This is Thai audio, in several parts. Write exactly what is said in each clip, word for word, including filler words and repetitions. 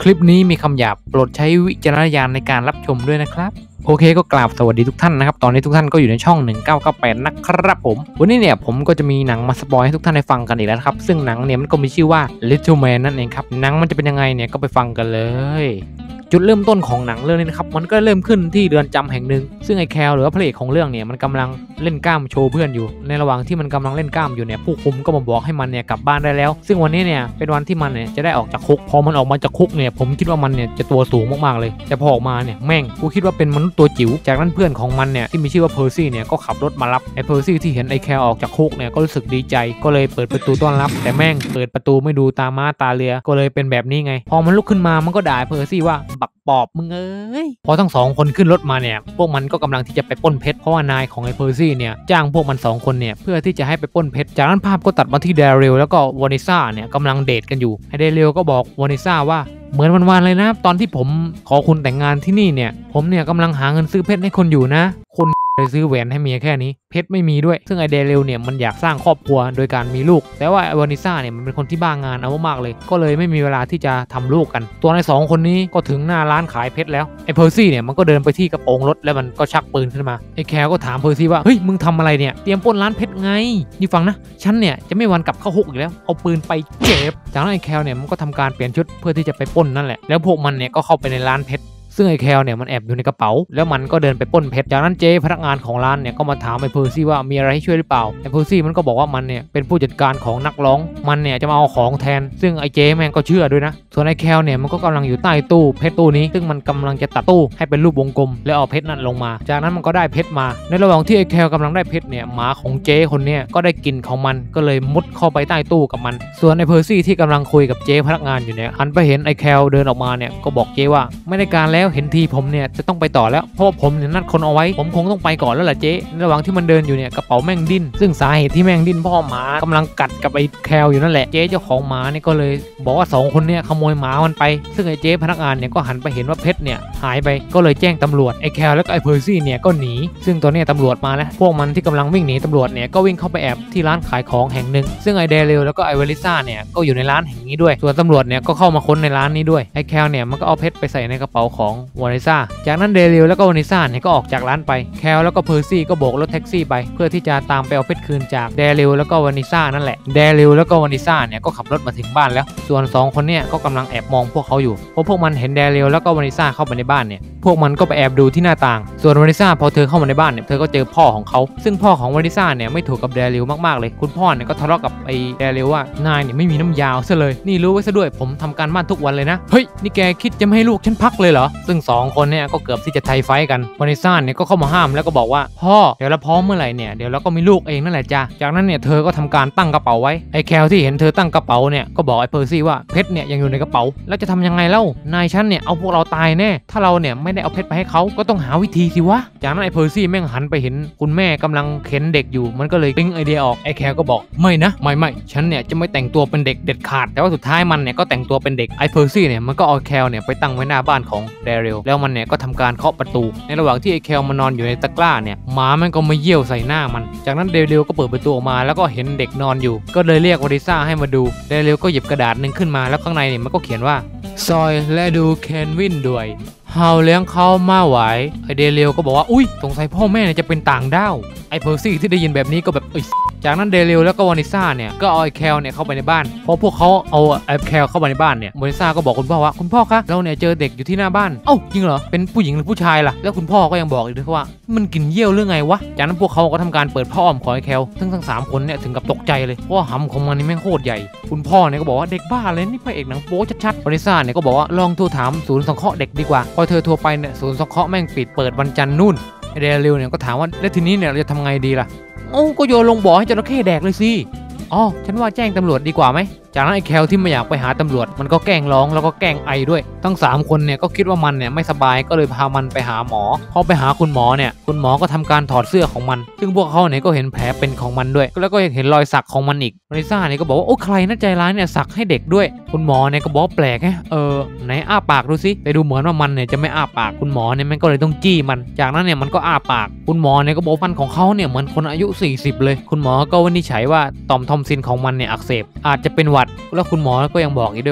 คลิปนี้มีคำหยาบโปรดใช้วิจารณญาณในการรับชมด้วยนะครับโอเคก็กราบสวัสดีทุกท่านนะครับตอนนี้ทุกท่านก็อยู่ในช่องหนึ่งเก้าเก้าแปดนะครับผมวันนี้เนี่ยผมก็จะมีหนังมาสปอยให้ทุกท่านได้ฟังกันอีกแล้วครับซึ่งหนังเนี่ยมันก็มีชื่อว่า Little Man นั่นเองครับหนังมันจะเป็นยังไงเนี่ยก็ไปฟังกันเลยจุดเริ่มต้นของหนังเรื่องนี้นะครับมันก็เริ่มขึ้นที่เรือนจำแห่งหนึ่งซึ่งไอ้แคลหรือว่าพระเอกของเรื่องเนี่ยมันกำลังเล่นกล้ามโชว์เพื่อนอยู่ในระหว่างที่มันกำลังเล่นกล้ามอยู่เนี่ยผู้คุมก็มาบอกให้มันเนี่ยกลับบ้านได้แล้วซึ่งวันนี้เนี่ยเป็นวันที่มันเนี่ยจะได้ออกจากคุกพอมันออกมาจากคุกเนี่ยผมคิดว่ามันเนี่ยจะตัวสูงมากๆเลยแต่พอออกมาเนี่ยแม่งกูคิดว่าเป็นมนุษย์ตัวจิ๋วจากนั้นเพื่อนของมันเนี่ยที่มีชื่อว่าเพอร์ซี่เนี่ยก็ขับรถมารับไอ้เพอร์ซี่ที่เห็นไอ้แคลออกจากคุกเนี่ยก็รู้สึกดีใจก็เลยเปิดประตูต้อนรับแต่แม่งเปิดประตูไม่ดูตาม้าตาเรือก็เลยเป็นแบบนี้ไงพอมันลุกขึ้นมามันก็ด่าเพอร์ซี่ว่าบักปอบมึงเอ้ยพอทั้งสองคนขึ้นรถมาเนี่ยพวกมันก็กำลังที่จะไปปล้นเพชรเพราะว่านายของไอ้เพอร์ซี่เนี่ยจ้างพวกมันสองคนเนี่ยเพื่อที่จะให้ไปปล้นเพชรจากนั้นภาพก็ตัดมาที่เดเรลแล้วก็วานิซ่าเนี่ยกำลังเดทกันอยู่ไอ้เดเรลก็บอกวานิซ่าว่าเหมือนวันๆเลยนะตอนที่ผมขอคุณแต่งงานที่นี่เนี่ยผมเนี่ยกำลังหาเงินซื้อเพชรให้คนอยู่นะคุณไปซื้อแหวนให้เมียแค่นี้เพชรไม่มีด้วยซึ่งไอเดเรลเนี่ยมันอยากสร้างครอบครัวโดยการมีลูกแต่ว่าไอวานิซ่าเนี่ยมันเป็นคนที่บ้างานเอามากๆเลยก็เลยไม่มีเวลาที่จะทำลูกกันตัวในสองคนนี้ก็ถึงหน้าร้านขายเพชรแล้วไอเพอร์ซี่เนี่ยมันก็เดินไปที่กระโปรงรถแล้วมันก็ชักปืนขึ้นมาไอแคลก็ถามเพอร์ซี่ว่าเฮ้ยมึงทำอะไรเนี่ยเตรียมปล้นร้านเพชรไงนี่ฟังนะฉันเนี่ยจะไม่วันกลับเข้าคุกอีกแล้วเอาปืนไปเก็บจากนั้นไอแคลเนี่ยมันก็ทำการเปลี่ยนชุดเพื่อที่จะไปปล้นนั่นแหละแล้วพวกมันเนี่ยก็เข้าไปในร้านเพชรซึ่งไอ้แคลเนี่ยมันแอบอยู่ในกระเป๋าแล้วมันก็เดินไปปล้นเพชรจากนั้นเจ๊พนักงานของร้านเนี่ยก็มาถามไอ้เพอร์ซี่ว่ามีอะไรให้ช่วยหรือเปล่าไอ้เพอร์ซี่มันก็บอกว่ามันเนี่ยเป็นผู้จัดการของนักร้องมันเนี่ยจะมาเอาของแทนซึ่งไอ้เจ๊แม่งก็เชื่อด้วยนะส่วนไอ้แคลเนี่ยมันก็กำลังอยู่ใต้ตู้เพชรตู้นี้ซึ่งมันกำลังจะตัดตู้ให้เป็นรูปวงกลมแล้วเอาเพชรนั้นลงมาจากนั้นมันก็ได้เพชรมาในระหว่างที่ไอ้แคลกำลังได้เพชรเนี่ยหมาของเจ๊คนเนี้ยก็ได้กลิ่นของมันก็เลยมุดเข้าไปใต้ตู้กับมันส่วนไอ้เพอร์ซี่ที่กำลังคุยกับเจ๊พนักงานอยู่เนี่ยหันไปเห็นไอ้แคลเดินออกมาเนี่ยก็บอกเจ๊ว่าไม่ได้การแล้วเห็นทีผมเนี่ยจะต้องไปต่อแล้วเพราะผมเนี่ยนัดคนเอาไว้ผมคงต้องไปก่อนแล้วล่ะเจ๊ระหว่างที่มันเดินอยู่เนี่ยกระเป๋าแม่งดิ้นซึ่งสาเหตุที่แม่งดิ้นเพราะหมากำลังกัดกับไอ้แคลอยู่นั่นแหละเจ๊เจ้าของหมาเนี่ยก็เลยบอกว่าสองคนเนี่ยขโมยหมามันไปซึ่งไอ้เจ๊พนักงานเนี่ยก็หันไปเห็นว่าเพชรเนี่ยหายไปก็เลยแจ้งตำรวจไอ้แคลแล้วก็ไอ้เพอร์ซี่เนี่ยก็หนีซึ่งตอนนี้ตำรวจมาแล้วพวกมันที่กำลังวิ่งหนีตำรวจเนี่ยก็วิ่งเข้าไปแอบที่ร้านขายของแห่งหนึ่งซึ่งไอ้เดเรลแล้วก็ไอ้เวลิซ่าเนี่ยก็อยู่ในร้านแห่งนี้ด้วยส่วนตำรวจเนี่ยก็เข้ามาค้นในร้านนี้ด้วยไอ้แคลเนี่ยมันก็เอาเพชรไปใส่ในกระเป๋าของวานิซ่าจากนั้นเดเรลแล้วก็วานิซ่าเนี่ยก็ออกจากร้านไปแคลแล้วก็เพอร์ซี่ก็โบกรถแท็กซี่ไปเพื่อที่จะตามไปเอาเพชรคืนจากเดเรลแล้วก็วานิซ่านั่นแหละเดเรลแล้วก็วานิซ่าเนี่ยก็ขับรถมาถึงบ้านแล้วส่วนสองคนเนี่ยก็กำลังแอบมองพวกเขาอยู่เพราะพวกมันเห็นเดเรลแล้วก็วานิซ่าเข้าไปในบ้านเนี่ยพวกมันก็ไปแอบดูที่หน้าต่างส่วนวานิซ่าพอเธอเข้ามาในบ้านเนี่ยเธอก็เจอพ่อของเขาซึ่งพ่อของวานิซ่าเนี่ยไม่ถูกกับเดเรลมากๆเลยคุณพ่อเนี่ยก็ทะเลาะกับไอ้เดเรลว่านายเนี่ยไม่มีน้ำยาวซะเลยนี่รู้ไว้ซะด้วยผมทำการบ้านทุกวันเลยนะเฮ้ยนี่แกคิดจะไม่ให้ลูกฉันพักเลยเหรอซึ่งสองคนเนี่ยก็เกือบที่จะไทยไฟกันวานิซ่าเนี่ยก็เข้ามาห้ามแล้วก็บอกว่าพ่อเดี๋ยวเราพร้อมเมื่อไหร่เนี่ยเดี๋ยวเราก็มีลูกเองนั่นแหละจ้ะจากนั้นเนี่ยเธอก็ทำการตั้งกระเป๋าไว้ไอ้แคลที่เห็นเธอตั้งกระเป๋าเนี่ยก็บอกไอ้เพอร์ซี่ว่าเพชรเนี่ยยังอยู่ในกระเป๋าแล้วจะทำยังไงเล่านายฉันเนี่ยเอาพวกเราตายแน่ถ้าเราเนี่ยไม่ได้เอาเพชรไปให้เขาก็ต้องหาวิธีสิวะจากนั้นไอ้เพอร์ซี่แม่งหันไปเห็นคุณแม่กำลังเข็นเด็กอยู่มันก็เลยปิ๊งไอเดียออกไอ้แคลก็บอกไม่นะไม่ไม่ฉันเนี่ยจะไม่แต่งตัวเป็นเด็กเด็ดขาดแต่ว่าสุดท้ายมันเนี่ยก็แต่งตัวเป็นเด็กไอ้เพอร์ซี่เนี่ยมันก็เอาแคลเนี่ยไปตั้งไว้หน้าบ้านของเดเรลแล้วมันเนี่ยก็ทำการเคาะประตูในระหว่างที่ไอ้แคลมันนอนอยู่ในตะกร้าเนี่ยหมามันก็มาเยี่ยวใส่หน้ามันจากนั้นเดเรลก็เปิดประตูออกมาแล้วก็เห็นเด็กนอนอยู่ก็เลยเรียกวานิซ่าให้มาดูเดเรลก็หยิบกระดาษหนึ่งขึ้นมาแล้วข้างในเนี่ยมันก็เขียนว่าซอยและดูเคนวินด้วยเฮาเลี้ยงเขามาไหวไอเดเรลก็บอกว่าอุ้ยสงสัยพ่อแม่เนี่ยจะเป็นต่างด้าวไอเพอร์ซี่ที่ได้ยินแบบนี้ก็แบบเอ้ยจากนั้นเดเรลแล้วก็วานิซ่าเนี่ยก็เอาไอแคลเนี่ยเข้าไปในบ้านพอพวกเขาเอาไอแคลเข้ามาในบ้านเนี่ยวานิซ่าก็บอกคุณพ่อว่าคุณพ่อคะเราเนี่ยเจอเด็กอยู่ที่หน้าบ้านเอ้าจริงเหรอเป็นผู้หญิงหรือผู้ชายล่ะแล้วคุณพ่อก็ยังบอกอีกด้วยว่ามันกินเยี่ยวเรื่องไงวะจากนั้นพวกเขาก็ทำการเปิดผ้าอ้อมของไอแคลซึ่งทั้งสามคนเนี่ยถึงกับตกใจเลยเพราะหำของมันนี่แม่งโคตรใหญ่คุณพ่อเนี่ยก็บอกว่าเด็กบ้าเลยนี่พระเอกหนังโป๊ชัดๆวานิซ่าเนี่ยก็บอกว่าลองโทรถามศูนย์สงเคราะห์เด็กดีกว่าพอเธอโทรไปเนี่ยศูนย์สงเคราะห์แม่งปิดเปิดวันจันทร์นู่นไอเดเรลเนี่ยก็ถามว่าแล้วทีนี้เนี่ยเราจะทำไงดีล่ะโอ้ก็โยนลงบ่อให้จระเข้แดกเลยสิอ๋อฉันว่าแจ้งตำรวจดีกว่าไหมจากนั้นไอ้แคลที่ไม่อยากไปหาตำรวจมันก็แกล้งร้องแล้วก็แกล้งไอด้วยทั้งสามคนเนี่ยก็คิดว่ามันเนี่ยไม่สบายก็เลยพามันไปหาหมอพอไปหาคุณหมอเนี่ยคุณหมอก็ทำการถอดเสื้อของมันซึ่งพวกเขาเนี่ยก็เห็นแผลเป็นของมันด้วยแล้วก็เห็นรอยสักของมันอีกวานิซ่าเนี่ยก็บอกว่าโอ้ใครน่าใจร้ายเนี่ยสักให้เด็กด้วยคุณหมอเนี่ยก็บอกแปลกไงเออไหนอ้าปากดูสิแต่ดูเหมือนว่ามันเนี่ยจะไม่อ้าปากคุณหมอเนี่ยมันก็เลยต้องจี้มันจากนั้นเนี่ยมันก็อ้าปากคุณหมอเนี่ยก็บอกฟันของเขาเนี่ยเหมือนคนอายุสี่สิบเลยคุณหมอก็วินิจฉัยว่าต่อมทอมซินของมันเนี่ยอักเสบอาจจะเป็นหวัดแล้วคุณหมอก็ยังบอกอีกด้วยว่า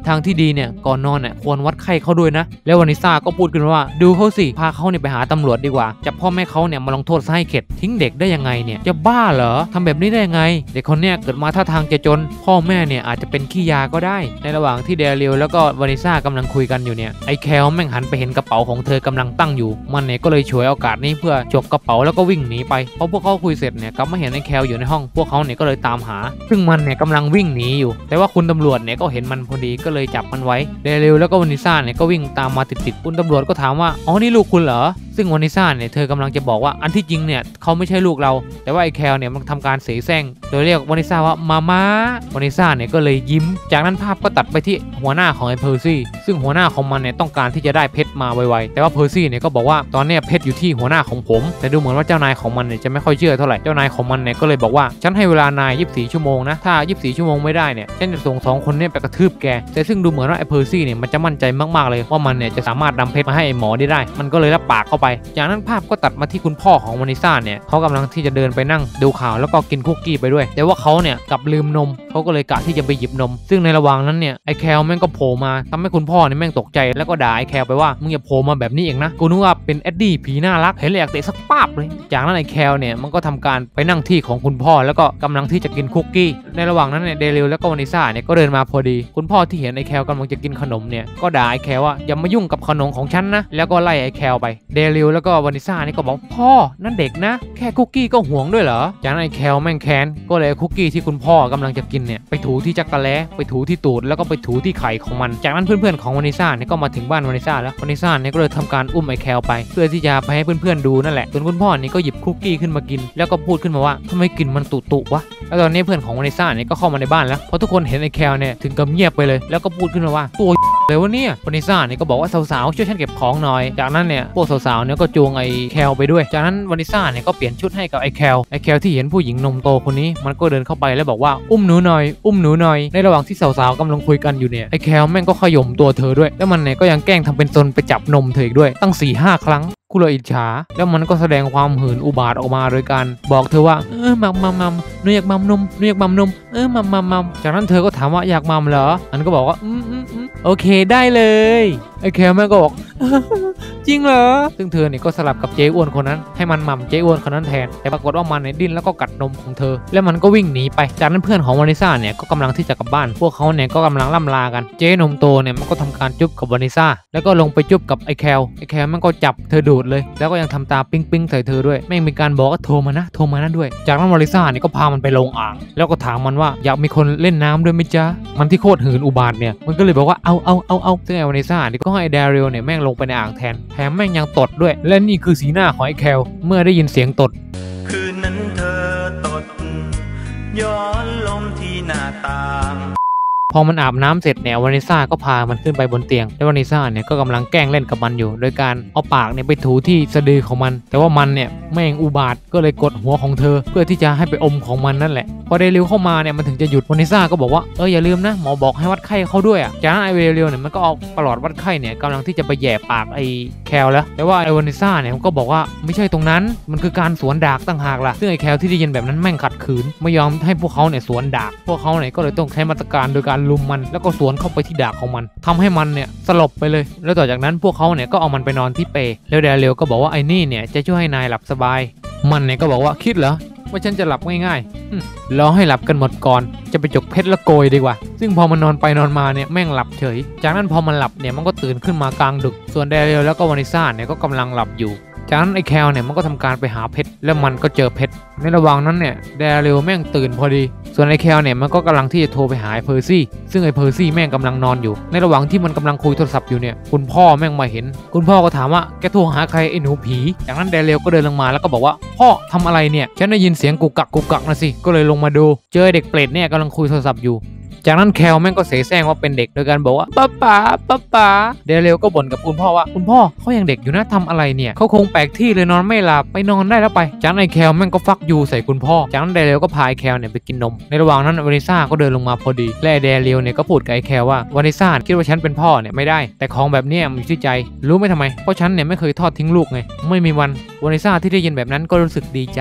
ทางที่ดีเนี่ยก่อนนอนเนี่ยควรวัดไข้เขาด้วยนะแล้ววานิซ่าก็พูดขึ้นว่าดูเขาสิพาเขาเนี่ยไปหาตำรวจดีกว่าจับพ่อแม่เขาเนี่ยมาลงโทษซะให้เข็ดทิ้งเด็กได้ยังไงเนี่ยจะบ้าเหรอทำแบบนี้ได้ยังไงเด็กคนเนี้ยเกิดมาท่าทางจะจนพ่อแม่เนี่ยอาจจะเป็นขี้ยาก็ได้ในระหว่างที่เดริลแล้วก็วานิซ่ากำลังคุยกันอยู่เนี่ยไอ้แคลแม่งหันไปเห็นกระเป๋าของเธอกำลังตั้งอยู่มันเนี่ยก็เลยฉวยโอกาสนี้เพื่อฉกกระเป๋าแล้วก็วิ่งหนีไปพอพวกเขาคุยเสร็จเนี่ยกลับมาเห็นไอ้แคลอยู่ในห้องพวกเขาเนี่ยก็เลยตามหาซึ่งมันเนี่ยกำลังวิ่งหนีอยู่แต่ว่าคุณตำรวจเนี่ยก็เห็นมันพอดีก็เลยจับมันไว้เดริลแล้วก็วานิซ่าเนี่ยก็วิ่งตามมาติดๆคุณตำรวจก็ถามว่าอ๋อนี่ลูกคุณเหรอซึ่งวานิซ่าเนี่ยเธอกำลังจะบอกว่าอันที่จริงเนี่ยเขาไม่ใช่ลูกเราแต่ว่าไอ้แคลเนี่ยมันทำการเสแสร้งโดยเรียกวานิซ่าว่ามาม่าวานิซ่าเนี่ยก็เลยยิ้มจากนั้นภาพก็ตัดไปที่หัวหน้าของไอ้เพอร์ซี่ซึ่งหัวหน้าของมันเนี่ยต้องการที่จะได้เพชรมาไวๆแต่ว่าเพอร์ซี่เนี่ยก็บอกว่าตอนนี้เพชรอยู่ที่หัวหน้าของผมแต่ดูเหมือนว่าเจ้านายของมันเนี่ยจะไม่ค่อยเชื่อเท่าไหร่เจ้านายของมันเนี่ยก็เลยบอกว่าฉันให้เวลานายยี่สิบสี่ชั่วโมงนะถ้ายี่สิบสี่ชั่วโมงไม่ได้เนี่ยฉันจะส่งสองคนเนี่ยไปกระทืบแกแต่ซึ่งดูเหมือนว่าไอ้เพอร์ซี่เนี่ยมันจะมั่นใจมากๆเลยว่ามันเนี่ยจะสามารถนำเพชรมาให้ไอ้หมอได้ได้มันก็เลยรับปากเข้าไปจากนั้นภาพก็ตัดมาที่คุณพ่อของวานิซ่าเนี่ยเขากำลังที่จะเดินไปนั่งดูข่าวแล้วก็กินคุกกี้ไปด้วยแต่ว่าเขาเนี่ยกลับลืมนมเขาก็เลยกะที่จะไปหยิบนมซึ่งในระหว่างนั้นเนี่ยไอ้แคลแม่งก็โผล่มาทำให้คุณพ่อเนี่ยแม่งตกใจแล้วก็ด่าไอ้แคลไปว่ามึงอย่าโผล่มาแบบนี้เองนะกูนึกว่าเป็นเอ็ดดี้ผีน่ารักเห็นเลยอยากเตะสักป๊าบเลยจากนั้นไอ้แคลเนี่ยมันก็ทำการไปนั่งที่ของคุณพ่อแล้วก็กำลังที่จะกินคุกกี้ในระหว่างนั้นเนี่ยเดริลแล้วก็วานิซ่าเนี่ยก็เดินมาพอดีคุณพ่อที่เห็นไอ้แคลกำลังจะกินขนมเนี่ยก็ด่าไอ้แคลว่าอย่ามายุ่งกับขนมของฉันนะแล้วก็ไล่ไอ้แคลไปเดริลแล้วก็วานิซ่านี่ก็บอกพ่อนั่นเด็กนะแค่คุกกี้ก็ห่วงด้วยเหรอจากนั้นไอ้แคลแม่งแค้นก็เลยคุกกี้ที่คุณพ่อกำลังจะกินเนี่ยไปถูที่จักรแล้ไปถูที่ตูดแล้วก็ไปถูที่ไข่ของมันจากนั้นเพื่อนๆของวานิซ่าเนี่ยก็มาถึงบ้านวานิซ่าแล้ววานิซ่าเนี่ยก็เลยทำการอุ้มไอ้แคลไปเพื่อที่จะไปให้เพื่อนๆดูนั่นแหละส่วนคุณพ่อนี่ก็หยิบคุกกี้ขึ้นมากินแล้วก็พูดขึ้นมาว่าทำไมกลิ่นมันตุตุวะแล้วตอนนี้เพื่อนของวานิซ่าเนี่ยก็เข้ามาในบ้านแล้วพอทุกคนเห็นไอ้แคลเนี่ยถึงกับเงียบไปเลยแล้วก็พูดขึ้นมาว่าตัวเลยวะเนี่ยวานิซ่าเนี่ยก็บอกว่าสาวๆช่วยฉันเก็บของหน่อยจากนั้นเนี่ยพวกสาวๆเนี่ยก็จูงไอ้แคลไปด้วยจากนั้นวานิซ่าเนี่ยก็เปลี่ยนชุดให้กับไอ้แคลไอ้แคลที่เห็นผู้หญิงนมโตคนนี้มันก็เดินเข้าไปแล้วบอกว่าอุ้มหนูหน่อยอุ้มหนูหน่อยในระหว่างที่สาวๆกำลังคุยกันอยู่เนี่ยไอ้แคลแม่งก็ขย่มตัวเธอด้วยแล้วมันเนี่ยก็ยังแกล้งทำเป็นซนไปจับนมเธออีกด้วยตั้ง สี่ห้า ครั้งกูเลยอิจฉาแล้วมันก็แสดงความหื่นอุบาทออกมาโดยการบอกเธอว่าเออมัมมัมมัมหนูอยากมัมนมหนูอยากมัมนมเออมัมมัมมัมจากนั้นเธอก็ถามว่าอยากมัมเหรอมันก็บอกว่าอืมอืมอืมโอเคได้เลยไอ้แคลแม่ก็บอกจริงเหรอซึ่งเธอเนี่ยก็สลับกับเจ๊อ้วนคนนั้นให้มันมัมเจ๊อ้วนคนนั้นแทนแต่ปรากฏว่ามันเนี่ยดิ้นแล้วก็กัดนมของเธอแล้วมันก็วิ่งหนีไปจากนั้นเพื่อนของวานิซ่าเนี่ยก็กำลังที่จะกลับบ้านพวกเขาเนี่ยก็กำลังล่ำลากันเจ๊นมโตเนี่ยมันก็ทำการจุ๊บกับวานิซ่าแล้วก็ลงไปจุ๊บกับไอ้แคลไอ้แคลมันก็จับเธอดูดเลยแล้วก็ยังทำตาปิ๊งปิ๊งใส่เธอด้วยแม่งมีการบอกว่าโทรมานะโทรมานะด้วยจากนั้นวานิซ่าเนี่ยก็พามันไปลงอ่างแล้วก็ถามมันว่าอยากมีคนเล่นน้ำด้วยไหมจ๊ะมันที่โคตรหื่นอุบาทเนี่ยมันก็เลยบอกว่าเอาเอาเอาเอาซึ่งไอ้วานิซ่าเนี่ยก็ให้เดริลเนี่ยแม่งลงไปในอ่างแทนแถมแม่งยังตดด้วยและนี่คือสีหน้าของไอ้แคลเมื่อได้ยินเสียงตดคืนนั้นเธอตดย้อนลมที่หน้าต่างพอมันอาบน้ำเสร็จเนี่ยวานิซ่าก็พามันขึ้นไปบนเตียงแล้ววานิซ่าเนี่ยก็กำลังแกล้งเล่นกับมันอยู่โดยการเอาปากเนี่ยไปถูที่สะดือของมันแต่ว่ามันเนี่ยแม่งอุบาทก็เลยกดหัวของเธอเพื่อที่จะให้ไปอมของมันนั่นแหละพอเดริลเข้ามาเนี่ยมันถึงจะหยุดวานิซ่าก็บอกว่าเอออย่าลืมนะหมอบอกให้วัดไข้เขาด้วยอ่ะจากนั้นไอเดริลเนี่ยมันก็เอาประหลอดวัดไข้เนี่ยกำลังที่จะไปแย่ปากไอแคลแล้วแต่ว่าไอวานิซ่าเนี่ยมันก็บอกว่าไม่ใช่ตรงนั้นมันคือการสวนดากต่างหากล่ะซึ่งไอแคลที่ได้ยินแบบนั้นแม่งขัดขืนไม่ยอมให้พวกเขาเนี่ยสวนดากพวกเขาเนี่ยก็เลยต้องใช้มาตรการโดยการลุมมันแล้วก็สวนเข้าไปที่ดากของมันทำให้มันเนี่ยสลบไปเลยแล้วต่อจากนั้นพวกเขาเนี่ยก็เอามันไปนอนที่เปลแล้วเดริลก็บอกว่าไอ้นี่เนี่ยจะช่วยให้นายหลับสบายมันเนี่ยก็บอกว่าคิดเหรอว่าฉันจะหลับง่ายๆรอให้หลับกันหมดก่อนจะไปจกเพชรละโกยดีกว่าซึ่งพอมันนอนไปนอนมาเนี่ยแม่งหลับเฉยจากนั้นพอมันหลับเนี่ยมันก็ตื่นขึ้นมากลางดึกส่วนเดริลแล้วก็วานิซ่าเนี่ยก็กำลังหลับอยู่จากนั้นไอ้แคลเนี่ยมันก็ทำการไปหาเพชรแล้วมันก็เจอเพชรในระหว่างนั้นเนี่ยเดริลแม่งตื่นพอดีส่วนไอ้แคลเนี่ยมันก็กำลังที่จะโทรไปหาไอ้เพอร์ซี่ซึ่งไอ้เพอร์ซี่แม่งกำลังนอนอยู่ในระหว่างที่มันกำลังคุยโทรศัพท์อยู่เนี่ยคุณพ่อแม่งมาเห็นคุณพ่อก็ถามว่าแกโทรหาใครไอ้หนูผีจากนั้นเดริลก็เดินลงมาแล้วก็บอกว่าพ่อทำอะไรเนี่ยฉันได้ยินเสียงกุกกักกุกกักนะสิก็เลยลงมาดูเจอเด็กเปรตเนี่ยกำลังคุยโทรศัพท์อยู่จากนั้นแคลแม่งก็เสแสร้งว่าเป็นเด็กโดยการบอกว่าป้าป๋าป้าป๋าเดริลก็บ่นกับคุณพ่อว่าคุณพ่อเขายังเด็กอยู่นะทำอะไรเนี่ยเขาคงแปลกที่เลยนอนไม่หลับไปนอนได้แล้วไปจากนั้นไอ้แคลแม่งก็ฟักยูใส่คุณพ่อจากนั้นเดริลก็พาไอ้แคลเนี่ยไปกินนมในระหว่างนั้นวานิซ่าก็เดินลงมาพอดีและเดริลเนี่ยก็พูดกับไอ้แคลว่าวานิซ่าคิดว่าฉันเป็นพ่อเนี่ยไม่ได้แต่ของแบบนี้มันอยู่ที่ใจรู้ไหมทำไมเพราะฉันเนี่ยไม่เคยทอดทิ้งลูกไงไม่มีวันวานิซ่าที่ได้ยินแบบนั้นก็รู้สึกดีใจ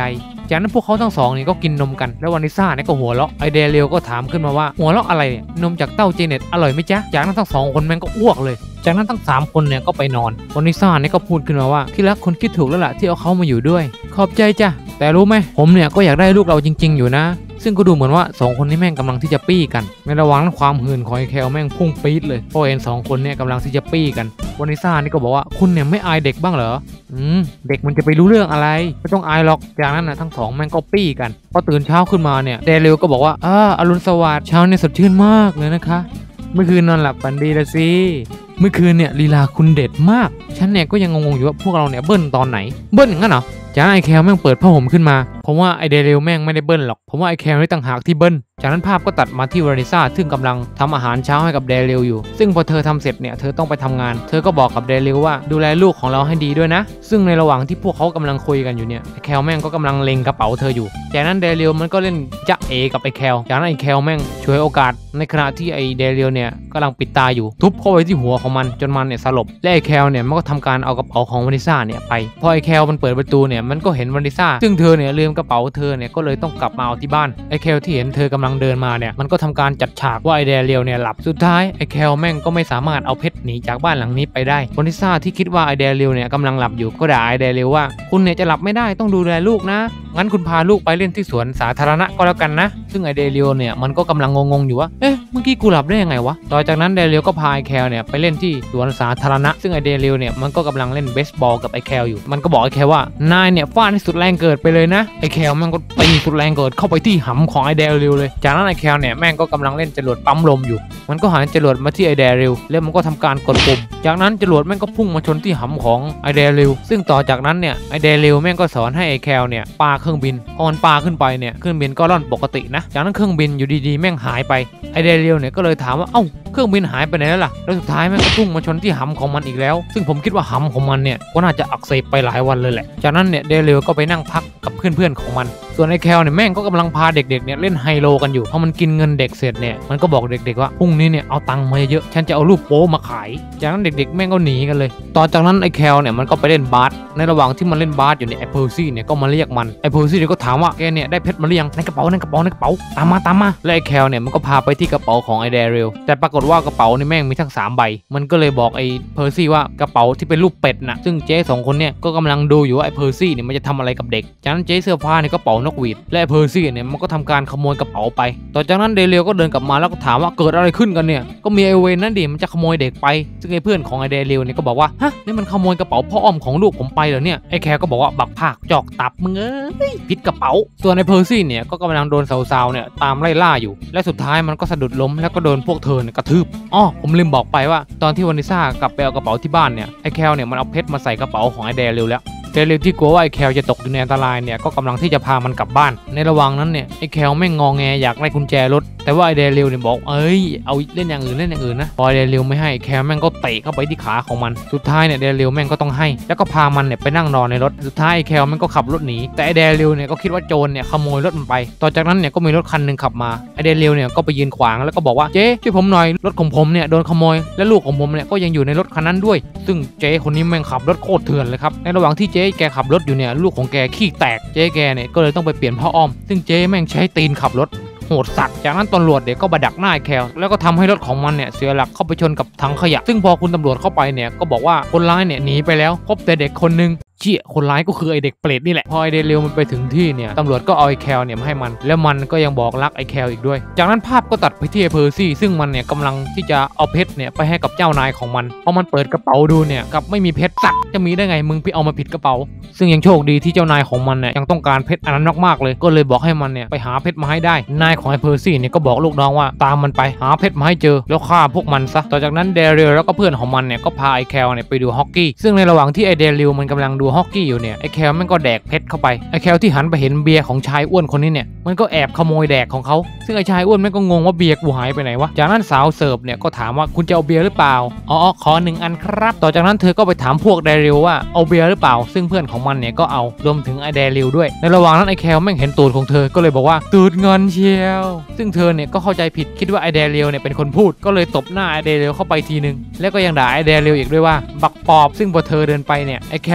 จากนั้นพวกเขาทั้งสองนี่ก็กินนมกันแล้ววานิซ่าเนี่ยก็หัวเราะไอเดเรียลก็ถามขึ้นมาว่าหัวเราะอะไรเนี่ยนมจากเต้าเจเน็ตอร่อยไหมจ๊ะจากนั้นทั้งสองคนแม่งก็อ้วกเลยจากนั้นทั้งสามคนเนี่ยก็ไปนอนวานิซ่าเนี่ยก็พูดขึ้นมาว่าที่รักคนคิดถูกแล้วล่ะที่เอาเขามาอยู่ด้วยขอบใจจ้ะแต่รู้ไหมผมเนี่ยก็อยากได้ลูกเราจริงๆอยู่นะซึ่งก็ดูเหมือนว่าสองคนนี้แม่งกำลังที่จะปี้กันในระหว่างนั้นความหื่นของไอแคลแม่งพุ่งปี๊ดเลยเพราะเห็นสองคนเนี่ยกำลังที่จะปี้กันวานิซ่านี่ก็บอกว่าคุณเนี่ยไม่อายเด็กบ้างเหรออืมเด็กมันจะไปรู้เรื่องอะไรไม่ต้องอายหรอกจากนั้นนะทั้งสองแม่งก็ปี้กันพอตื่นเช้าขึ้นมาเนี่ยเดเรลก็บอกว่าอ่าอรุณสวัสดิ์เช้าเนี่ยสดชื่นมากเลยนะคะเมื่อคืนนอนหลับฝันดีละสิเมื่อคืนเนี่ยลีลาคุณเด็ดมากฉันเนี่ยก็ยังงงๆอยู่ว่าพวกเราเนี่ยเบิ้ลตอนไหนเบิ้ลงั้นเหรอจากนั้นไอแคลแม่งเปิดผ้าห่มขึ้นมาผมว่าไอเดเรลแม่งไม่ได้เบิ้ลหรอกผมว่าไอแคลนี่ต่างหากที่เบิ้ลจากนั้นภาพก็ตัดมาที่วานิซ่าซึ่งกำลังทำอาหารเช้าให้กับเดเรลอยู่ซึ่งพอเธอทำเสร็จเนี่ยเธอต้องไปทำงานเธอก็บอกกับเดเรลว่าดูแลลูกของเราให้ดีด้วยนะซึ่งในระหว่างที่พวกเขากำลังคุยกันอยู่เนี่ยไอแคลแม่งก็กำลังเล็งกระเป๋าเธออยู่จากนั้นเดเรลมันก็เล่นจ๊ะเอกับไอแคลจากนั้นไอแคลแม่งฉวยโอกาสในขณะที่ไอเดเรลเนี่ยกำลังปิดตาอยู่ทุบเข้าไปที่หัวของมันจนมันเนี่ยสลบและไอแคลเนี่ยมันก็ทำการเอากระเป๋าของวานิซ่าเนี่ยไปพอไอแคลมันเปิดประตูเนี่ยมันก็เห็นวานิซ่าซึ่งเธอเนี่ยลืมกระเป๋าเธอเนี่ยก็เลยต้องกลับมาเอาที่บ้านไอแคลที่เห็นเธอกำลังเดินมาเนี่ยมันก็ทำการจัดฉากว่าไอเดเรลเนี่ยหลับสุดท้ายไอแคลแม่งก็ไม่สามารถเอาเพชรหนีจากบ้านหลังนี้ไปได้วานิซ่าที่คิดว่าไอเดเรลเนี่ยกำลังหลับอยู่ก็ด่าไอเดเรลว่าคุณเนี่ยจะหลับไม่ได้ต้องดูแลลูกนะงั้นคุณพาลูกไปเล่นที่สวนสาธารณะก็แล้วกันนะซึ่งไอเดเรลเนี่ยมันก็กำลังงงๆอยู่ว่าเอ๊ะเมื่อกี้กูหลับได้ยังไงวะต่อจากนั้นเดเรลก็พาไอแคลเนี่ยไปเล่นที่สวนสาธารณะซึ่งไอเดเรลเนี่ยมันก็กำลังเล่นเบสบอลกับไอแคลอยู่มันก็บอกไอแคลว่านายเนี่ยฟาดให้สุดแรงเกิดไปเลยนะไอแคลมันก็ตีสุดแรงเกิดเข้าไปที่หำของไอเดเรลเลยจากนั้นไอแคลเนี่ยแม่งก็กำลังเล่นจรวดปั๊มลมอยู่มันก็หันจรวดมาที่ไอเดเรลแล้วมันก็ทำการกดปุ่มจากนั้นจรวดแม่งก็พุ่งมาชนที่หำของไอเดเรลซึ่งต่อจากนั้นเนี่ยไอเดเรลแม่งก็สอนให้ไอแคลเนี่ยปาเครื่องบินพอมันปาขึ้นไปเนี่ยเครื่องบินก็ล่อนปกตินะจากนั้นเครื่องบินอยู่ดีๆแม่งหายไปไอเดเรลเนี่ยก็เลยถามว่าเอ้าเครื่องบินหายไปไหนแล้วล่ะแล้วสุดท้ายแม่งก็พุ่งมาชนที่หำของมันอีกแล้วซึ่งผมคิดว่าหำของมันเนี่ยก็น่าจะอักเสบไปหลายวันเลยแหละจากนั้นเนี่ยเดเรลก็ไปนั่งพักกับเพื่อนๆของมันส่วนไอแคลเนี่ยแม่งก็กำลังพาเด็กๆเนี่ยเล่นไฮโลกันอยู่พอมันกินเงินเด็กเสร็จเนี่ยมันก็บอกเด็กๆว่าพรุ่งนี้เนี่ยเอาตังค์มาเยอะฉันจะเอารูปโป๊มาขายจากนั้นเด็กๆแม่งก็หนีกันเลยต่อจากนั้นไอแคลเนี่ยมันก็ไปเล่นบาสในระหว่างที่มันเล่นบาสอยู่เนี่ยไอเพอร์ซี่เนี่ยก็มาเรียกมันไอเพอร์ซี่ก็ถามว่าแกเนี่ยได้เพชรมาหรือยังในกระเป๋าในกระเป๋าในกระเป๋าตามมาตามมาและไอแคลเนี่ยมันก็พาไปที่กระเป๋าของไอเดเรลแต่ปรากฏว่ากระเป๋านี่แม่งมีทั้งสามใบมันก็เลยบอกไอเพอร์ซี่ว่ากระเป๋าที่เป็นรูปเป็ดนะซึ่งเจ๊สองคนเนี่ยก็กำลังดูอยู่ว่าไอเพอร์ซี่เนี่ยมันจะทำอะไรกับเด็กจากนั้นเจ๊เสื้อผ้าเนี่ยก็เป๋านกหวีดและไอเพอร์ซี่เนี่ยมันก็ทำการขโมยกระเป๋าไปต่อจากนั้นเดเรลก็เดินกลับมาแล้วก็ถามว่าเกิดอะไรขึ้นกันเนี่ยก็มีไอเวนนั่นดิมันจะขโมยเด็กไปซึ่งไอเพื่อนของไอเดเรลเนี่ยก็บอกว่าฮะนี่มันขโมยกระเป๋าพ่ออ้อมของลูกผมไปเหรอเนี่ยไอแคลก็บอกว่าบักภาคจอกตับมึงเอ้ยผิดกระเป๋าส่วนไอเพอร์ซี่เนี่ยก็กำลังโดนสาวๆเนี่ยตามไล่ล่าอยู่และสุดท้ายมันก็สะดุดล้มแล้วก็โดนพวกเธอเนี่ยกระทืบอ๋อผมลืมบอกไปว่าตอนที่วานิซ่ากลับไปเอากระเป๋าที่บ้านเนี่ยไอแคลเนี่ยมันเอาเพชรมาใส่กระเป๋าของไอเดเรลแล้วเดเรลที่กลัวว่าไอแคลจะตกอยู่ในอันตรายเนี่ยก็กำลังที่จะพามันกลับบ้านในระหว่างนั้นเนี่ยไอแคลไม่งอแงอยากได้กุญแจรถแต่ว่าไอเดเรลเนี่ยบอกเอ้ยเอาเล่นอย่างอื่นเล่นอย่างอื่นนะพอไอเดเรลไม่ให้แคลแม่งก็เตะเข้าไปที่ขาของมันสุดท้ายเนี่ยเดเรลแม่งก็ต้องให้แล้วก็พามันเนี่ยไปนั่งนอนในรถสุดท้ายไอแคลแม่งก็ขับรถหนีแต่ไอเดเรลเนี่ยก็คิดว่าโจรเนี่ยขโมยรถมันไปต่อจากนั้นเนี่ยก็มีรถคันนึงขับมาไอเดเรลเนี่ยก็ไปยืนขวางแล้วก็บอกว่าเจ๊ช่วยผมหน่อยรถของผมเนี่ยโดนขโมยและลูกของผมเนี่ยก็ยังอยู่ในรถคันนั้นด้วยซึ่งเจ๊คนนี้แม่งขับรถโคตรเถื่อนเลยครับในระหว่างที่เจ๊แกขับรถอยู่เนี่ยลูกของแกขี้แตกเจ๊แกเนี่ยก็เลยต้องไปเปลี่ยนผ้าอ้อมซึ่งเจ๊แม่งใช้ตีนขับรถโหดสัตว์จากนั้นตำรวจเด็กก็บดักหน้าแคลแล้วก็ทำให้รถของมันเนี่ยเสียหลักเข้าไปชนกับถังขยะซึ่งพอคุณตำรวจเข้าไปเนี่ยก็บอกว่าคนร้ายเนี่ยหนีไปแล้วพบแต่เด็กคนนึงเชี่ยคนร้ายก็คือไอเด็กเปรตนี่แหละพอไอเดเรลมันไปถึงที่เนี่ยตำรวจก็เอาไอแคลเนี่ยมาให้มันแล้วมันก็ยังบอกรักไอแคลอีกด้วยจากนั้นภาพก็ตัดไปที่ไอเพอร์ซี่ซึ่งมันเนี่ยกำลังที่จะเอาเพชรเนี่ยไปให้กับเจ้านายของมันพอมันเปิดกระเป๋าดูเนี่ยกับไม่มีเพชรสักจะมีได้ไงมึงไปเอามาผิดกระเป๋าซึ่งยังโชคดีที่เจ้านายของมันเนี่ยยังต้องการเพชรอันนั้นมากๆเลยก็เลยบอกให้มันเนี่ยไปหาเพชรมาให้ได้นายของไอเพอร์ซี่เนี่ยก็บอกลูกน้องว่าตามมันไปหาเพชรมาให้เจอแล้วฆ่าพวกมันซะต่อจากนั้นเดเรลแล้วก็เพื่อนของมันเนี่ยก็พาไอแคลเนี่ยไปดูฮอกกี้ซึ่งในระหว่างที่ไอเดเรลมันกำลังดูฮอกกี้อยู่เนี่ยไอแคลมันก็แดกเพชรเข้าไปไอแคลที่หันไปเห็นเบียร์ของชายอ้วนคนนี้เนี่ยมันก็แอบขโมยแดกของเขาซึ่งไอชายอ้วนมันก็งงว่าเบียร์กูหายไปไหนวะจากนั้นสาวเสิร์ฟเนี่ยก็ถามว่าคุณจะเอาเบียร์หรือเปล่าอ๋อขอหนึ่งอันครับต่อจากนั้นเธอก็ไปถามพวกเดเรลว่าเอาเบียร์หรือเปล่าซึ่งเพื่อนของมันเนี่ยก็เอารวมถึงไอเดเรลด้วยในระหว่างนั้นไอแคลแม่งเห็นตูดของเธอก็เลยบอกว่าตูดเงินเชียวซึ่งเธอเนี่ยก็เข้าใจผิดคิดว่าไอเดเรลเนี่ยเป็นคนพูดก็เลยตบหน้าไอเดเรลเข้าไปทีนึงแล้วก็ยังด่าไอเดเรลอีกด้วยว่าบักปอบซึ่งพอเธอเดินไปเนี่ยไอแคลแม่งก็แอบ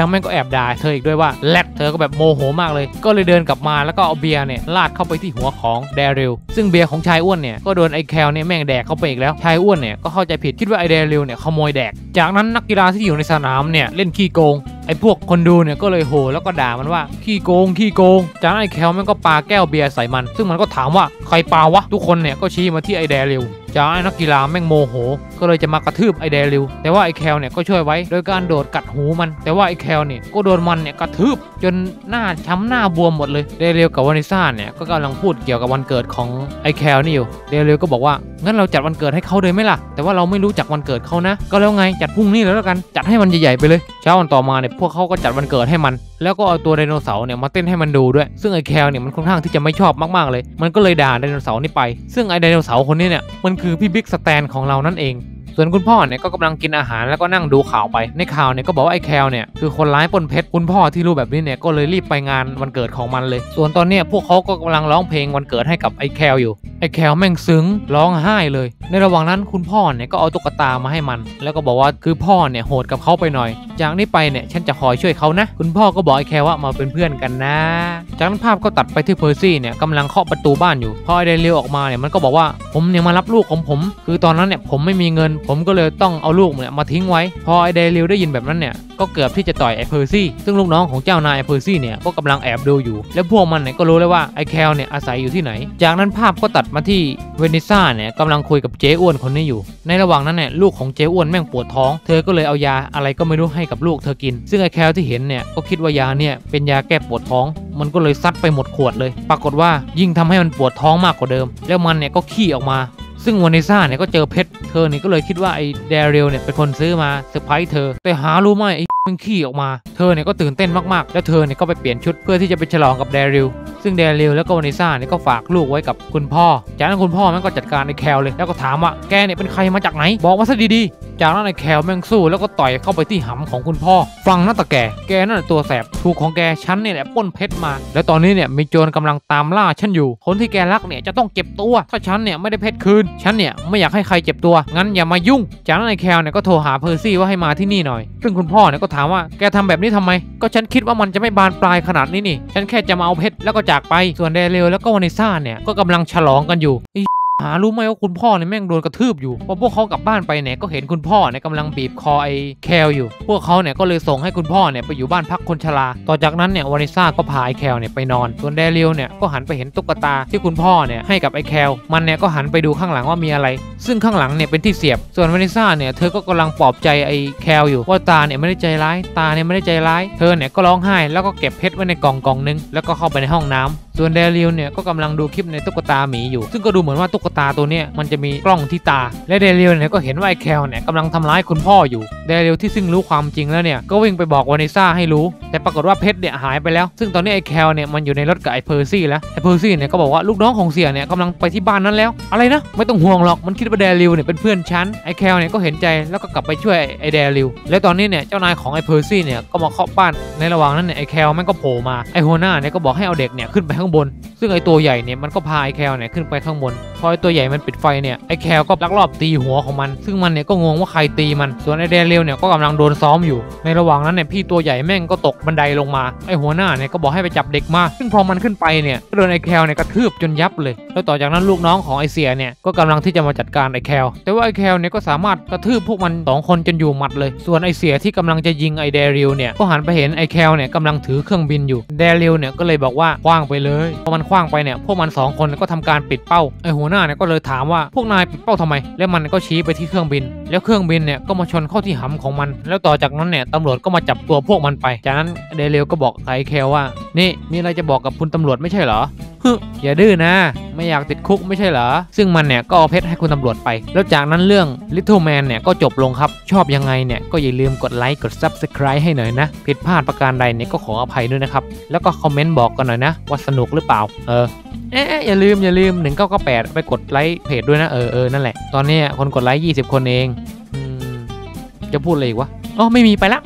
บด่าเธออีกด้วยว่าแลดเธอก็แบบโมโหมากเลยก็เลยเดินกลับมาแล้วก็เอาเบียร์เนี่ยลาดเข้าไปที่หัวของแดริลซึ่งเบียร์ของชายอ้วนเนี่ยก็โดนไอ้แคลเนี่ยแม่งแดกเข้าไปอีกแล้วชายอ้วนเนี่ยก็เข้าใจผิดคิดว่าไอ้แดริลเนี่ยขโมยแดกจากนั้นนักกีฬาที่อยู่ในสนามเนี่ยเล่นขี้โกงไอ้พวกคนดูเนี่ยก็เลยโห่แล้วก็ด่ามันว่าขี้โกงขี้โกงจากนั้นไอ้แคลมันก็ปาแก้วเบียร์ใส่มันซึ่งมันก็ถามว่าใครปาวะทุกคนเนี่ยก็ชี้มาที่ไอ้แดริลจากนั้นนักกีฬาแม่งโมโหก็เลยจะมากระทืบไอ้แดริลแต่ว่าไอ้แคลเนี่ยก็ช่วยไว้โดยการโดดกัดหูมันแต่ว่าไอ้แคลเนี่ยก็โดนมันเนี่ยกระทืบจนหน้าช้ำหน้าบวมหมดเลยเดริลกับวานิซ่าเนี่ยก็กำลังพูดเกี่ยวกับวันเกิดของไอ้แคลนี่อยู่เดริลก็บอกว่างั้นเราจัดวันเกิดให้เขาเลยไหมล่ะแต่ว่าเราไม่รู้จักวันเกิดเขานะก็แล้วไงจัดพรุ่งนี้แล้วกันจัดให้มันใหญ่ๆไปเลยเช้าวันต่อมาเนี่ยพวกเขาก็จัดวันเกิดให้มันแล้วก็เอาตัวไดโนเสาร์เนี่ยมาเต้นให้มันดูด้วยซึ่งไอ้แคลเนี่ยมันค่อนข้างที่จะไม่ชอบมากๆเลยมันก็เลยด่าไดโนเสาร์นี่ไปซึ่งไอ้ไดโนเสาร์คนนี้เนี่ยมันคือพี่บิ๊กสแตนของเรานั่นเองส่วนคุณพ่อเนี่ยก็กำลังกินอาหารแล้วก็นั่งดูข่าวไปในข่าวเนี่ยก็บอกว่าไอ้แคลเนี่ยคือคนร้ายปล้นเพชรคุณพ่อที่รู้แบบนี้เนี่ยก็เลยรีบไปงานวันเกิดของมันเลยส่วนตอนนี้พวกเขาก็กำลังร้องเพลงวันเกิดให้กับไอ้แคลอยู่ไอ้แคลแม่งซึ้งร้องไห้เลยในระหว่างนั้นคุณพ่อเนี่ยก็เอาตุ๊กตามาให้มันแล้วก็บอกว่าคือพ่อเนี่ยโหดกับเขาไปหน่อยจากนี้ไปเนี่ยฉันจะคอยช่วยเขานะคุณพ่อก็บอกไอ้แคลว่ามาเป็นเพื่อนกันนะจากนั้นภาพก็ตัดไปที่เพอร์ซี่เนี่ยกำลังเคาะประตูบ้านอยู่พอไอ้เดริลออกมาเนี่ยมันก็บอกว่าผมเนี่ยมารับลูกของผมคือตอนนั้นเนี่ยผมไม่มีเงินผมก็เลยต้องเอาลูกเนี่ยมาทิ้งไว้พอไอเดริลได้ยินแบบนั้นเนี่ยก็เกือบที่จะต่อยไอเพอร์ซี่ซึ่งลูกน้องของเจ้านายไอเพอร์ซี่เนี่ยก็กำลังแอบดูอยู่และพวกมันเนี่ยก็รู้เลยว่าไอแคลเนี่ยอาศัยอยู่ที่ไหนจากนั้นภาพก็ตัดมาที่เวนิซ่าเนี่ยกำลังคุยกับเจ๊อ้วนคนนี้อยู่ในระหว่างนั้นเนี่ยลูกของเจ๊อ้วนแม่งปวดท้องเธอก็เลยเอายาอะไรก็ไม่รู้ให้กับลูกเธอกินซึ่งไอแคลที่เห็นเนี่ยก็คิดว่ายาเนี่ยเป็นยาแก้ปวดท้องมันก็เลยซัดไปหมดขวดเลยปรากฏว่ายิ่งทำให้มันปวดท้องมากกว่าเดิมแล้วมันเนี่ยก็ขี้ออกมาซึ่งวานิซ่าเนี่ยก็เจอเพชรเธอเนี่ยก็เลยคิดว่าไอ้แดริลเนี่ยเป็นคนซื้อมาเซอร์ไพรส์เธอแต่หารู้ไหมไอ้มันขี้ออกมาเธอเนี่ยก็ตื่นเต้นมากๆแล้วเธอเนี่ยก็ไปเปลี่ยนชุดเพื่อที่จะไปฉลองกับแดริลซึ่งแดริลแล้วก็วานิซ่าเนี่ยก็ฝากลูกไว้กับคุณพ่อจากนั้นคุณพ่อมันก็จัดการไอ้แคลเลยแล้วก็ถามว่าแกเนี่ยเป็นใครมาจากไหนบอกมาซะดีๆจากนั้นไอ้แคลแม่งสู้แล้วก็ต่อยเข้าไปที่หำของคุณพ่อฟังนะตะแกแกนั่นตัวแสบถูกของแกฉันเนี่ยแหละปล้นเพชรมาแล้วตอนนี้เนี่ยมีโจรกำลังตามล่าฉันอยู่คนที่แกรักเนี่ยจะต้องเจ็บตัวถ้าฉันเนี่ยไม่ได้เพชรคืนฉันเนี่ยไม่อยากให้ใครเจ็บตัวงั้นอย่ามายุ่งจากนั้นไอ้แคลเนี่ยก็โทรหาเพอร์ซี่ว่าให้มาที่นี่หน่อยซึ่งคุณพ่อเนี่ยก็ถามว่าแกทำแบบนี้ทำไมก็ฉันคิดว่ามันจะไม่บานปลายขนาดนี้นี่ฉันแค่จะมาเอาเพชรแล้วก็จากไปส่วนเดริลแล้วก็วานิซ่าเนี่ยก็กำลังฉลองกันอยู่หารู้ไหมว่าคุณพ่อเนี่ยแม่งโดนกระทืบอยู่พอพวกเขากลับบ้านไปเนี่ยก็เห็นคุณพ่อเนี่ยกำลังบีบคอไอ้แคลอยู่พวกเขาเนี่ยก็เลยส่งให้คุณพ่อเนี่ยไปอยู่บ้านพักคนชราต่อจากนั้นเนี่ยวานิซ่าก็พาไอ้แคลเนี่ยไปนอนส่วนเดริลเนี่ยก็หันไปเห็นตุ๊กตาที่คุณพ่อเนี่ยให้กับไอ้แคลมันเนี่ยก็หันไปดูข้างหลังว่ามีอะไรซึ่งข้างหลังเนี่ยเป็นที่เสียบส่วนวานิซ่าเนี่ยเธอก็กำลังปลอบใจไอ้แคลอยู่ว่าตาเนี่ยไม่ได้ใจร้ายตาเนี่ยไม่ได้ใจร้ายเธอเนี่ยก็ร้องไห้แล้วก็เก็บเพชรไว้ในกล่องกล่องนึงแล้วก็เข้าไปในห้องน้ำส่วนเดริลเนี่ยก็กำลังดูคลิปในตุ๊กตาหมีอยู่ซึ่งก็ดูเหมือนว่าตุ๊กตาตัวเนี้ยมันจะมีกล้องที่ตาและเดริลเนี่ยก็เห็นว่าไอ้แคลเนี่ยกำลังทำร้ายคุณพ่ออยู่เดริลที่ซึ่งรู้ความจริงแล้วเนี่ยก็วิ่งไปบอกวานิซ่าให้รู้แต่ปรากฏว่าเพชรเนี่ยหายไปแล้วซึ่งตอนนี้ไอ้แคลเนี่ยมันอยู่ในรถกับไอ้เพอร์ซี่แล้วไอ้เพอร์ซี่เนี่ยก็บอกว่าลูกน้องของเสี่ยเนี่ยกำลังไปที่บ้านนั้นแล้วอะไรนะไม่ต้องห่วงหรอกมันคิดว่าเดริลเนี่ยเป็นเพื่อนฉันไอ้แคลเนี่ยก็เห็นใจแล้วก็กลับไปช่วยไอ้เดริลแล้วตอนนี้เนี่ยเจ้านายของไอ้เพอร์ซี่เนี่ยก็มาเคาะบ้านในระหว่างนั้นเนี่ยไอ้แคลมันก็โผล่มาไอ้หัวหน้าเนี่ยก็บอกให้เอาเด็กเนี่ยขึ้นไปข้างบนซึ่งไอ้ตัวใหญ่เนี่ยมันก็พาไอ้แคลเนี่ยขึ้นไปข้างบนพอไอ้ตัวใหญ่มันปิดไฟเนี่ยไอ้แคลก็ลักลอบตีหัวของมันซึ่งมันเนี่ยก็งงว่าใครตีมันส่วนไอ้เดริลเนี่ยก็กำลังโดนซ้อมอยู่ในระหว่างนั้นเนี่ยพี่ตัวใหญ่แม่งก็ตกบันไดลงมาไอ้หัวหน้าเนี่ยก็บอกให้ไปจับเด็กมาซึ่งพอมันขึ้นไปเนี่ยก็โดนไอ้แคลเนี่ยกระทืบจนยับเลยแล้วต่อจากนั้นลูกน้องของไอ้เสียเนี่ยก็กำลังที่จะมาจัดการไอ้แคลแต่ว่าไอ้แคลเนี่ยก็สามารถกระทืบพวกมันสองคนจนอยู่หมัดเลยส่วนไอ้เสียที่กำลังจะยิงไอ้เดริลเนี่ยก็หันไปเห็นไอ้แคลเนี่ยกำลังถือเครื่องบินอยู่เดริลเนี่ยก็เลยบอกว่าคว้างไปเลยพอมันคว้างไปเนี่ยพวกมันสองคนก็ทำการปิดเป้าไอ้หัวหน้าเนี่ยก็เลยถามว่าพวกนายปิดเป้าทำไมแล้วมันก็ชี้ไปที่เครื่องบินแล้วเครื่องบินเนี่ยก็มาชนเข้าที่หำของมันแล้วต่อจากนั้นเนี่ยตำรวจก็มาจับตัวพวกมันไปจากนั้นเดริลก็บอกไอ้แคลว่านี่มีอะไรจะบอกกับคุณตำรวจไม่ใช่เหรอฮึอย่าดื้อนะไม่อยากติดคุกไม่ใช่เหรอซึ่งมันเนี่ยก็เอาเพชรให้คุณตำรวจไปแล้วจากนั้นเรื่อง Little Man เนี่ยก็จบลงครับชอบยังไงเนี่ยก็อย่าลืมกดไลค์กด ซับสไครบ์ ให้หน่อยนะผิดพลาดประการใดเนี่ยก็ขออภัยด้วยนะครับแล้วก็คอมเมนต์บอกกันหน่อยนะว่าสนุกหรือเปล่าเออเอ๊ะอย่าลืมอย่าลืมหนึ่งเก้าเก้าแปดไปกดไลค์เพจด้วยนะเออเออนั่นแหละตอนนี้คนกดไลค์ยี่สิบคนเองอืมจะพูดอะไรอีกวะอ๋อไม่มีไปละ